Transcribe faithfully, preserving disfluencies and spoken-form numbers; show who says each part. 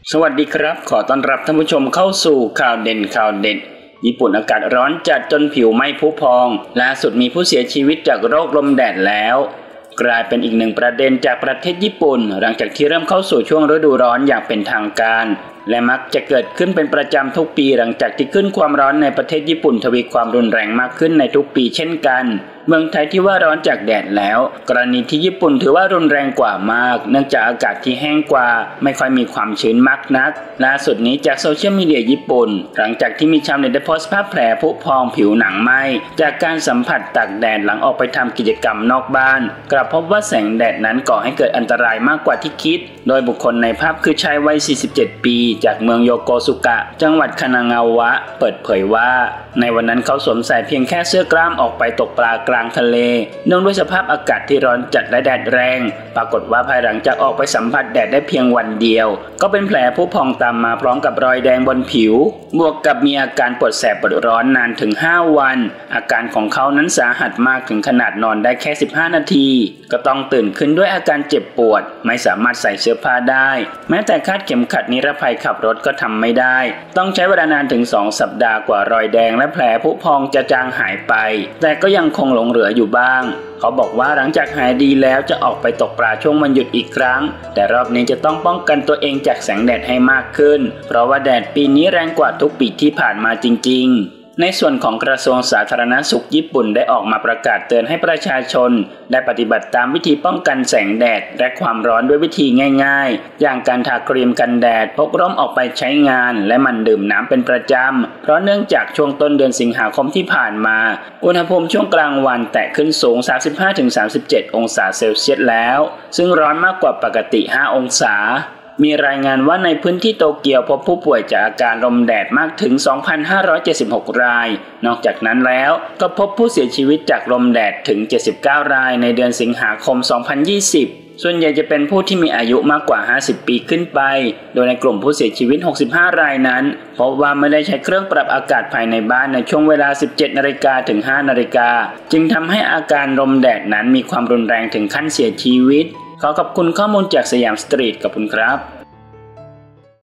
Speaker 1: สวัสดีครับขอต้อนรับท่านผู้ชมเข้าสู่ข่าวเด่นข่าวเด็ดญี่ปุ่นอากาศร้อนจัดจนผิวไหม้พุพองล่าสุดมีผู้เสียชีวิตจากโรคลมแดดแล้วกลายเป็นอีกหนึ่งประเด็นจากประเทศญี่ปุ่นหลังจากที่เริ่มเข้าสู่ช่วงฤดูร้อนอย่างเป็นทางการและมักจะเกิดขึ้นเป็นประจำทุกปีหลังจากที่ขึ้นความร้อนในประเทศญี่ปุ่นทวีความรุนแรงมากขึ้นในทุกปีเช่นกันเมืองไทยที่ว่าร้อนจากแดดแล้วกรณีที่ญี่ปุ่นถือว่ารุนแรงกว่ามากเนื่องจากอากาศที่แห้งกว่าไม่ค่อยมีความชื้นมากนักล่าสุดนี้จากโซเชียลมีเดียญี่ปุ่นหลังจากที่มีชาวเน็ตได้โพสต์ภาพแผลผุพองผิวหนังไหม้จากการสัมผัสตากแดดหลังออกไปทำกิจกรรมนอกบ้านกลับพบว่าแสงแดดนั้นก่อให้เกิดอันตรายมากกว่าที่คิดโดยบุคคลในภาพคือชายวัยสี่สิบเจ็ดปีจากเมืองโยโกสุกะจังหวัดคานางาวะเปิดเผยว่าในวันนั้นเขาสวมใส่เพียงแค่เสื้อกล้ามออกไปตกปลากลางทะเลเนื่องด้วยสภาพอากาศที่ร้อนจัดและแดดแรงปรากฏว่าภายหลังจากออกไปสัมผัสแดดได้เพียงวันเดียวก็เป็นแผลผุพองตามมาพร้อมกับรอยแดงบนผิวบวกกับมีอาการปวดแสบปวดร้อนนานถึงห้าวันอาการของเขานั้นสาหัสมากถึงขนาดนอนได้แค่สิบห้านาทีก็ต้องตื่นขึ้นด้วยอาการเจ็บปวดไม่สามารถใส่เสื้อผ้าได้แม้แต่คาดเข็มขัดนิรภัยขับรถก็ทำไม่ได้ต้องใช้เวลานานถึงสองสัปดาห์กว่ารอยแดงและแผลผุพองจะจางหายไปแต่ก็ยังคงหลงเหลืออยู่บ้างเขาบอกว่าหลังจากหายดีแล้วจะออกไปตกปลาช่วงวันหยุดอีกครั้งแต่รอบนี้จะต้องป้องกันตัวเองจากแสงแดดให้มากขึ้นเพราะว่าแดดปีนี้แรงกว่าทุกปีที่ผ่านมาจริงๆในส่วนของกระทรวงสาธารณสุขญี่ปุ่นได้ออกมาประกาศเตือนให้ประชาชนได้ปฏิบัติตามวิธีป้องกันแสงแดดและความร้อนด้วยวิธีง่ายๆอย่างการทาครีมกันแดดพกร่มออกไปใช้งานและหมั่นดื่มน้ำเป็นประจำเพราะเนื่องจากช่วงต้นเดือนสิงหาคมที่ผ่านมาอุณหภูมิช่วงกลางวันแตะขึ้นสูง สามสิบห้าถึงสามสิบเจ็ด องศาเซลเซียสแล้วซึ่งร้อนมากกว่าปกติห้าองศามีรายงานว่าในพื้นที่โตเกียวพบผู้ป่วยจากอาการลมแดดมากถึง สองพันห้าร้อยเจ็ดสิบหก รายนอกจากนั้นแล้วก็พบผู้เสียชีวิตจากลมแดดถึงเจ็ดสิบเก้ารายในเดือนสิงหาคมสองพันยี่สิบส่วนใหญ่จะเป็นผู้ที่มีอายุมากกว่าห้าสิบปีขึ้นไปโดยในกลุ่มผู้เสียชีวิตหกสิบห้ารายนั้นพบว่าไม่ได้ใช้เครื่องปรับอากาศภายในบ้านในช่วงเวลา สิบเจ็ดนาฬิกา ถึง ห้านาฬิกาจึงทำให้อาการลมแดดนั้นมีความรุนแรงถึงขั้นเสียชีวิตขอขอบคุณข้อมูลจากสยามสตรีทขอบคุณครับ